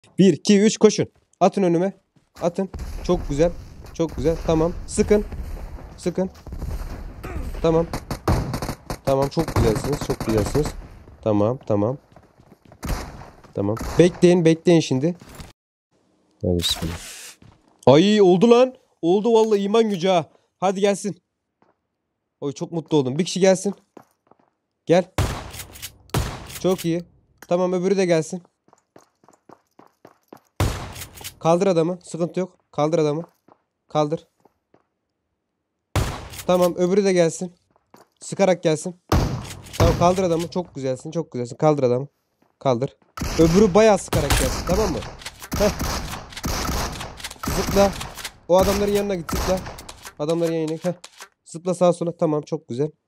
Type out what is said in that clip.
1, 2, 3 koşun. Atın önüme. Atın. Çok güzel. Çok güzel. Tamam. Sıkın. Sıkın. Tamam. Tamam. Çok güzelsiniz. Çok güzelsiniz. Tamam. Tamam. Tamam. Bekleyin. Bekleyin şimdi. Hadi bismillah. Ay oldu lan. Oldu vallahi, iman gücü ha. Hadi gelsin. Oy çok mutlu oldum. Bir kişi gelsin. Gel. Çok iyi. Tamam, öbürü de gelsin. Kaldır adamı. Sıkıntı yok. Kaldır adamı. Kaldır. Tamam, öbürü de gelsin. Sıkarak gelsin. Tamam, kaldır adamı. Çok güzelsin. Çok güzelsin. Kaldır adamı. Kaldır. Öbürü bayağı sıkarak gelsin. Tamam mı? Heh. Zıpla. O adamların yanına git, zıpla. Adamların yanına. Heh. Zıpla sağa sola. Tamam, çok güzel.